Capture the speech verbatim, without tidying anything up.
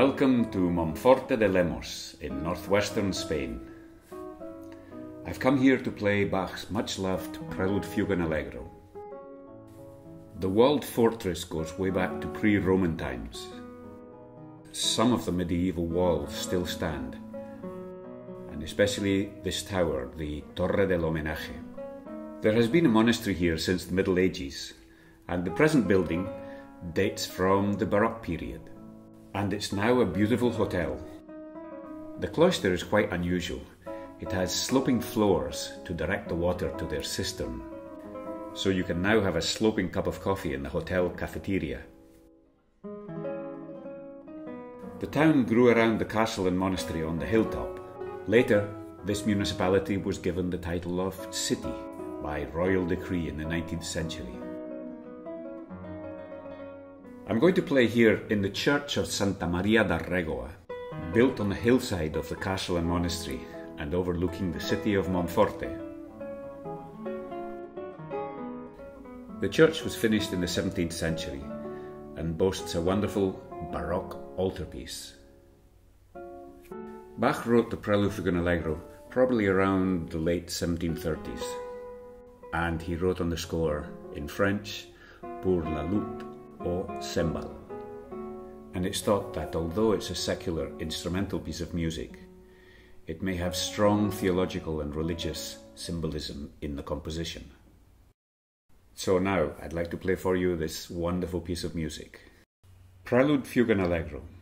Welcome to Monforte de Lemos in Northwestern Spain. I've come here to play Bach's much-loved Prelude, Fugue and Allegro. The walled fortress goes way back to pre-Roman times. Some of the medieval walls still stand, and especially this tower, the Torre del Homenaje. There has been a monastery here since the Middle Ages, and the present building dates from the Baroque period, and it's now a beautiful hotel. The cloister is quite unusual. It has sloping floors to direct the water to their cistern, so you can now have a sloping cup of coffee in the hotel cafeteria. The town grew around the castle and monastery on the hilltop. Later, this municipality was given the title of city by royal decree in the nineteenth century. I'm going to play here in the church of Santa Maria da Regoa, built on the hillside of the castle and monastery and overlooking the city of Monforte. The church was finished in the seventeenth century and boasts a wonderful Baroque altarpiece. Bach wrote the Prelude, Fugue and Allegro probably around the late seventeen thirties, and he wrote on the score in French, pour la lute au cymbale. And it's thought that although it's a secular instrumental piece of music, it may have strong theological and religious symbolism in the composition. So now I'd like to play for you this wonderful piece of music. Prelude, Fugue and Allegro.